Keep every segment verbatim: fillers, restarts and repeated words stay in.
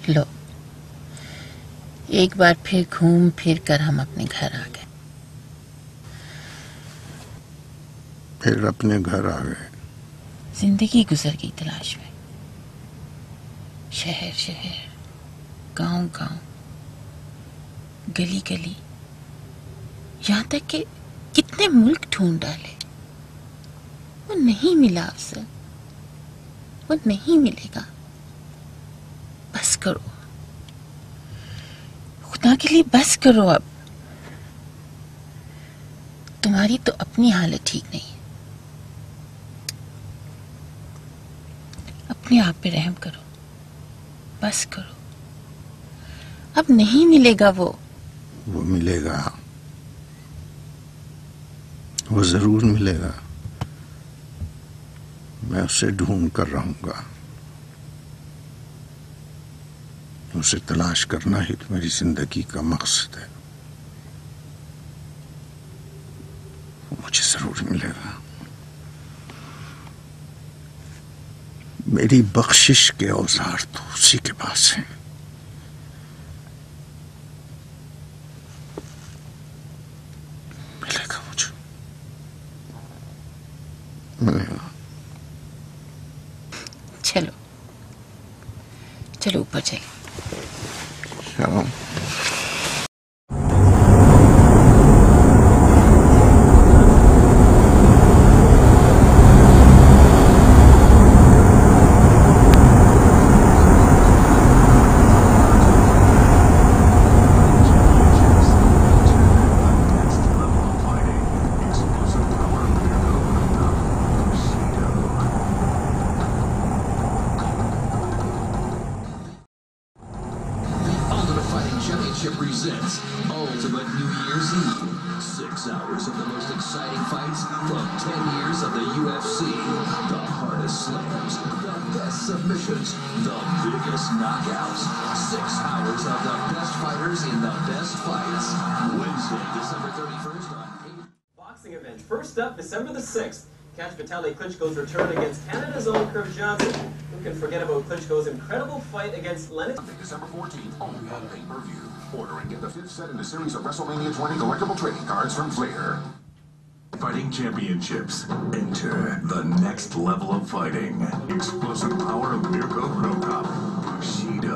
लो, एक बार फिर घूम फिर कर हम अपने घर आ गए। फिर अपने घर आ गए। जिंदगी गुजर गई तलाश में, शहर शहर, गांव गांव, गली गली, यहां तक कि कितने मुल्क ढूंढ डाले। वो नहीं मिला अफसर, वो नहीं मिलेगा। बस करो, खुदा के लिए बस करो। अब तुम्हारी तो अपनी हालत ठीक नहीं है, अपने आप पे रहम करो, बस करो। अब नहीं मिलेगा वो वो मिलेगा, वो जरूर मिलेगा। मैं उसे ढूंढ कर रहूंगा। उसे तलाश करना ही तो मेरी जिंदगी का मकसद है। वो मुझे जरूर मिलेगा। मेरी बख्शिश के औजार तो उसी के पास हैं। मिलेगा मुझे, मिलेगा। चलो चलो ऊपर चले। चलो। Presents Ultimate New Year's Eve. Six hours of the most exciting fights from ten years of the U F C. The hardest slams, the best submissions, the biggest knockouts. Six hours of the best fighters in the best fights. Wednesday, December thirty-first on eight. Boxing event. First up, December the sixth. Catch Vitaly Klitschko's return against Canada's own Kirk Johnson. Who can forget about Klitschko's incredible fight against Lennox? December fourteenth, only on pay-per-view. Order and get the fifth set in the series of WrestleMania twenty collectible trading cards from Flair. Fighting Championships. Enter the next level of fighting. Explosive power of Mirko Krokop. Bushido.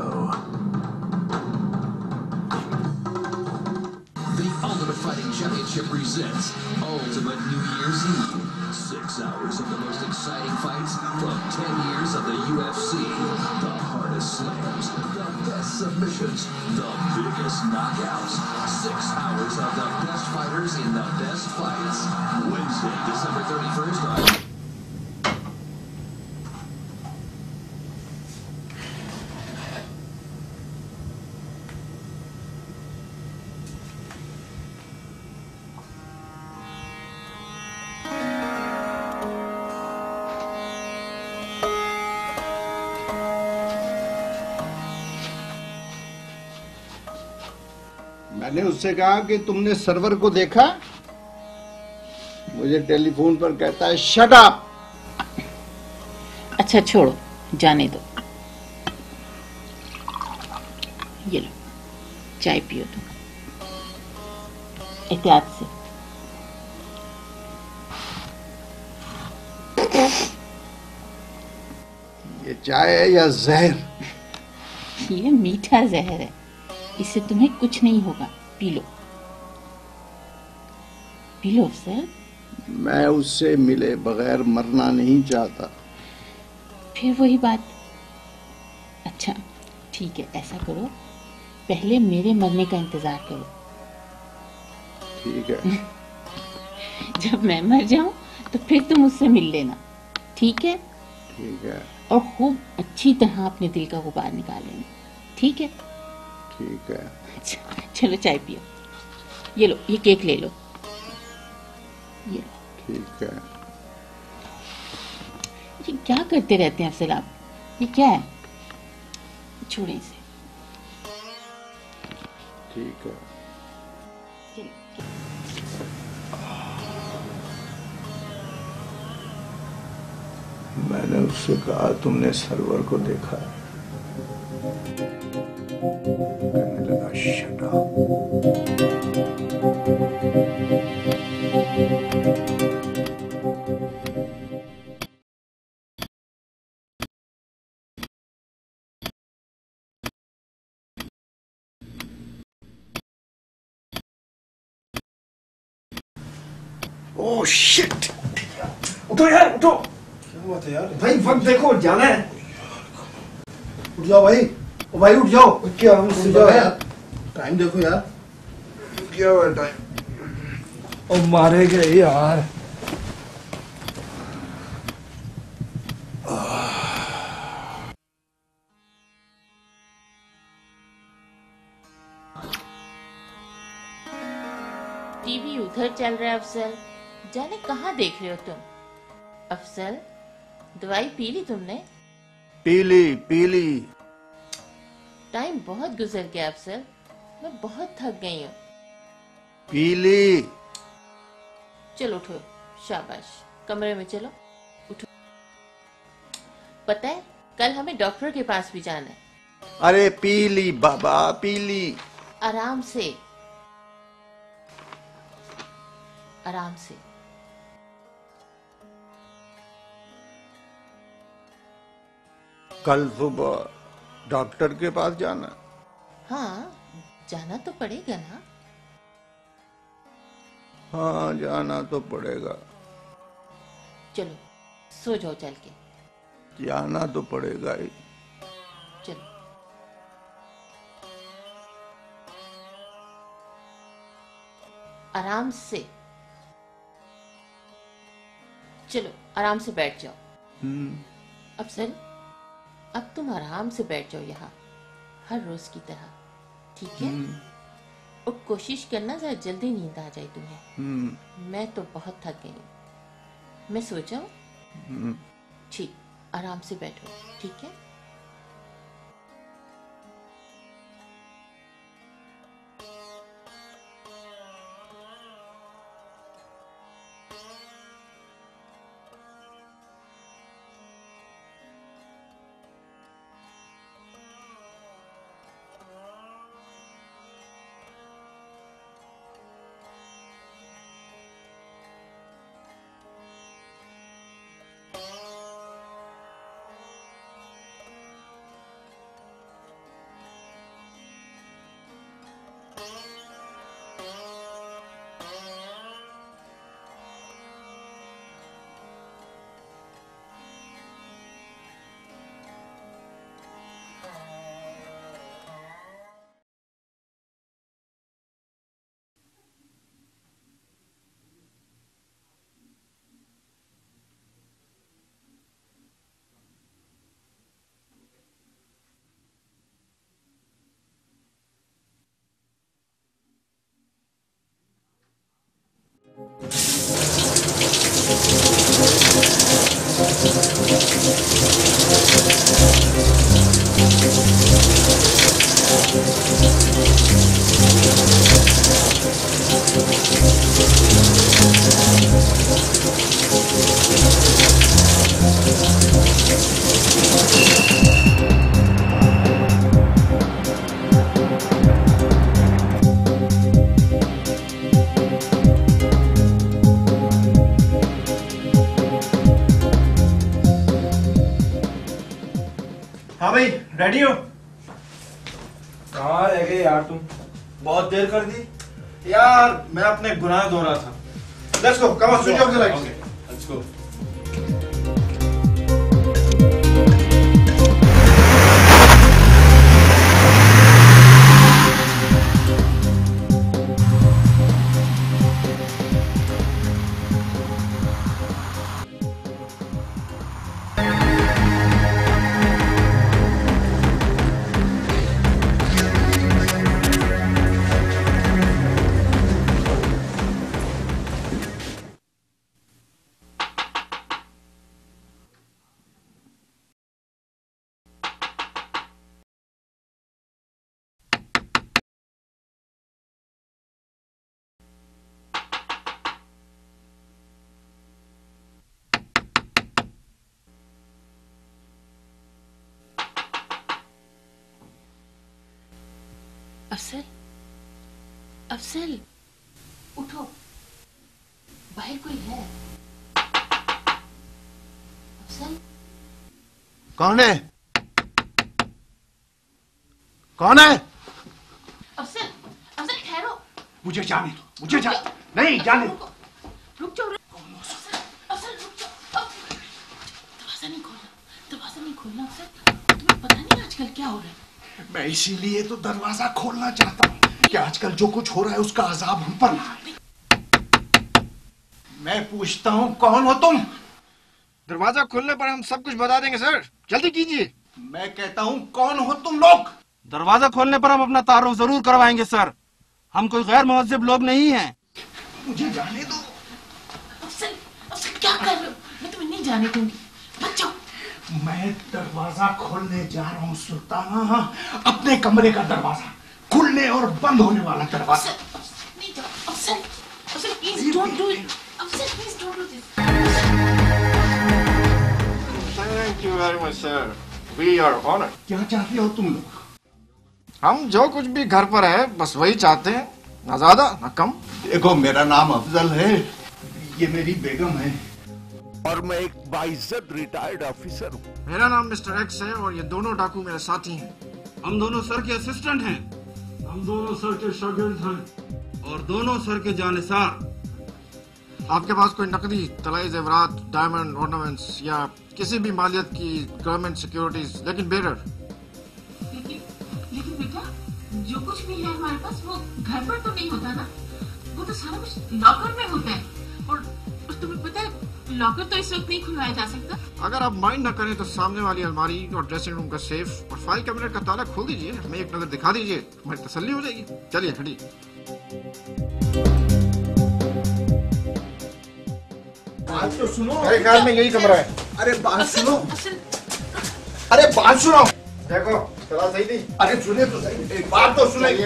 The Ultimate Fighting Championship presents Ultimate New Year's Eve. Six hours of the most exciting fights from ten years of the U F C. The hardest slams, the best submissions, the biggest knockouts. Six hours of the best fighters in the best fights. Wednesday, December thirty-first on... मैंने उससे कहा कि तुमने server को देखा? मुझे telephone पर कहता है शट अप। अच्छा छोड़ो, जाने दो। ये लो, चाय पियो तुम, एहतियात से। ये चाय है या जहर? ये मीठा जहर है, इससे तुम्हें कुछ नहीं होगा। पी लो, पी लो अफसर। मैं उससे मिले बगैर मरना नहीं चाहता। फिर वही बात। अच्छा ठीक है, ऐसा करो, पहले मेरे मरने का इंतजार करो। ठीक है। जब मैं मर जाऊं तो फिर तुम उससे मिल लेना, ठीक है? ठीक है। और खूब अच्छी तरह अपने दिल का गुबार निकाल लेना, ठीक है? ठीक है। चलो चाय पियो। ये लो, ये केक ले लो, ये लो। ठीक है। ये क्या करते रहते हैं अफसर आप? ये क्या है? छोड़े इसे। ठीक है। मैंने उससे कहा तुमने सर्वर को देखा है? Shut up. Oh shit! उठो यार उठो। क्या बात है यार? भाई वक्त देखो जाना है। उठ जाओ भाई। ओ भाई उठ जाओ। क्या हम उठ जाओ यार। टाइम देखो यार। क्या हुआ टाइम? ओ मारे गए यार। टीवी उधर चल रहा है अफसल, जाने कहाँ देख रहे हो तुम? अफसल, दवाई पी ली तुमने? पीली पीली। टाइम बहुत गुजर गया अफसल, मैं बहुत थक गई हूँ। पीली। चलो उठो, शाबाश, कमरे में चलो, उठो। पता है कल हमें डॉक्टर के पास भी जाना है। अरे पीली बाबा पीली। आराम से, आराम से। कल सुबह डॉक्टर के पास जाना? हाँ, जाना तो पड़ेगा ना। हाँ जाना तो पड़ेगा। चलो सो जाओ चल के। जाना तो पड़ेगा ही। चलो। आराम से, चलो आराम से बैठ जाओ। हम्म। अफसल, अब तुम आराम से बैठ जाओ यहाँ, हर रोज की तरह, ठीक है? और कोशिश करना जरा जल्दी नींद आ जाए तुम्हें। हम्म। मैं तो बहुत थक गई हूँ। मैं सो जाऊं? ठीक, आराम से बैठो, ठीक है? हाँ भाई रेडी हो? कहाँ रह गए यार तुम? बहुत देर कर दी यार। मैं अपने गुनाह धो रहा था। Let's go, come on, switch off the lights. Okay, let's go. Afsal, Afsal, उठो, बाहर कोई है। अफसल, कौन है? कौन है? अफसल, अफसल ठहरो। मुझे जाने दो, मुझे जा नहीं जाने दो। रुक जाओ, रुक अफसल, अफसल रुक जाओ। दरवाजा नहीं खोलना, दरवाजा नहीं खोलना अफसल। तुम्हें पता नहीं आजकल क्या हो रहा है? मैं इसीलिए तो दरवाजा खोलना चाहता हूँ कि आजकल जो कुछ हो रहा है उसका अजाब हम पर ना आए। मैं पूछता हूँ कौन हो तुम? दरवाजा खोलने पर हम सब कुछ बता देंगे सर, जल्दी कीजिए। मैं कहता हूँ कौन हो तुम लोग? दरवाजा खोलने पर हम अपना तारुफ जरूर करवाएंगे सर, हम कोई गैर मुहज्जिब लोग नहीं हैं। मुझे जाने दो। अफसल, अफसल क्या कर रहे हो? मैं तुम्हें नहीं जाने दूंगी, बच्चों। मैं दरवाजा खोलने जा रहा हूँ सुल्ताना, अपने कमरे का दरवाजा, खुलने और बंद होने वाला दरवाजा। अफसल, नहीं जाओ, Afsal, Afsal please don't do it, Afsal please don't do this. Thank you very much sir, we are honoured. क्या चाहते हो तुम लोग? हम जो कुछ भी घर पर है बस वही चाहते हैं, ना ज्यादा ना कम। देखो मेरा नाम अफजल है, ये मेरी बेगम है और मैं एक बाइज्जत रिटायर्ड ऑफिसर हूँ। मेरा नाम मिस्टर एक्स है और ये दोनों डाकू मेरे साथी हैं। हम दोनों सर के असिस्टेंट हैं, हम दोनों सर के शागिर्द हैं और दोनों सर के जानिसार। आपके पास कोई नकदी, तलाई जेवरात, डायमंड ऑर्नामेंट्स या किसी भी मालियत की गवर्नमेंट सिक्योरिटीज, लेकिन बेरर। लेकिन लेकिन बेटा, जो कुछ भी है हमारे पास वो घर पर तो नहीं होता ना, वो तो सारा कुछ लॉकर में होता है। और, और तुम्हें पता है लॉकर तो इस वक्त नहीं खुलवाया जा सकता। अगर आप माइंड न करें तो सामने वाली अलमारी और ड्रेसिंग रूम का सेफ और फाइल कैबिनेट का ताला खोल दीजिए, हमें एक नजर दिखा दीजिए, हमारी तसल्ली हो जाएगी। चलिए खड़ी। बात तो सुनो। मेरे ख्याल में यही कमरा है। अरे बात सुनो, अफसल, अरे बात सुनो। देखो चला सही थी। अरे सुने तो सही, एक बात तो सुने।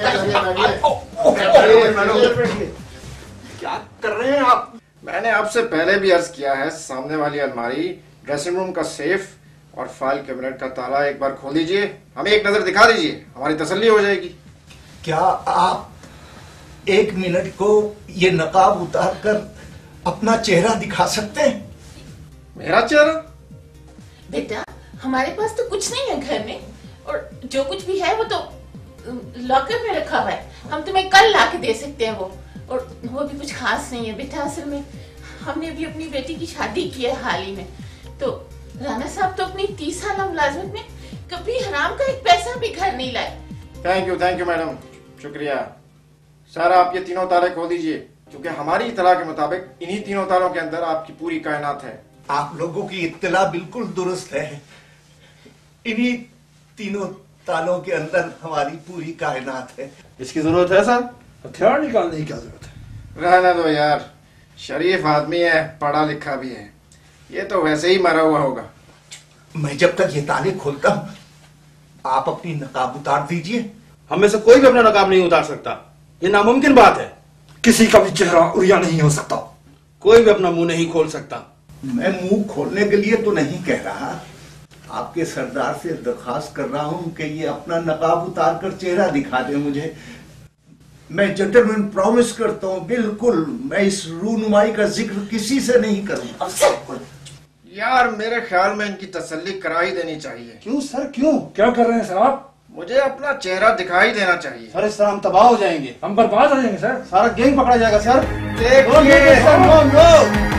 क्या कर रहे हैं आप? मैंने आपसे पहले भी अर्ज किया है, सामने वाली अलमारी, ड्रेसिंग रूम का सेफ और फाइल कैबिनेट का ताला एक बार खोल दीजिए, हमें एक नजर दिखा दीजिए, हमारी तसल्ली हो जाएगी। क्या आप एक मिनट को ये नकाब उतार कर अपना चेहरा दिखा सकते हैं? मेरा चेहरा? बेटा हमारे पास तो कुछ नहीं है घर में, और जो कुछ भी है वो तो लॉकर में रखा हुआ है। हम तुम्हें कल ला के दे सकते हैं वो, और वो भी कुछ खास नहीं है बेटा। असल में हमने अभी अपनी बेटी की शादी की है हाल ही में, तो राणा साहब तो अपनी तीस साल मुलाजमत में कभी हराम का एक पैसा भी घर नहीं लाए। Thank you thank you madam, शुक्रिया। सर आप ये तीनों ताले खोल दीजिए, क्योंकि हमारी इत्तला के मुताबिक इन्हीं तीनों तालों के अंदर आपकी पूरी कायनात है। आप लोगों की इत्तला बिल्कुल दुरुस्त है, इन्हीं तीनों तालों के अंदर हमारी पूरी कायनात है। इसकी जरूरत है सर? हथियार निकालने की क्या जरूरत है? रहने दो यार, शरीफ आदमी है, पढ़ा लिखा भी है, ये तो वैसे ही मरा हुआ होगा। मैं जब तक ये ताले खोलता हूं, आप अपनी नकाब उतार दीजिए। हम में से कोई भी अपना नकाब नहीं उतार सकता, ये नामुमकिन बात है। किसी का भी चेहरा उड़िया नहीं हो सकता। कोई भी अपना मुंह नहीं खोल सकता। मैं मुंह खोलने के लिए तो नहीं कह रहा, आपके सरदार से दरखास्त कर रहा हूं कि ये अपना नकाब उतार कर चेहरा दिखा दे मुझे। मैं जेंटलमैन प्रॉमिस करता हूं, बिल्कुल मैं इस रूनुमाई का जिक्र किसी से नहीं करूंगा। यार मेरे ख्याल में इनकी तसल्ली करा ही देनी चाहिए। क्यों सर, क्यों? क्या कर रहे हैं सर आप? मुझे अपना चेहरा दिखाई देना चाहिए। सर इस तरह हम तबाह हो जाएंगे, हम बर्बाद हो जाएंगे सर। सारा गैंग पकड़ा जाएगा सर। देखिए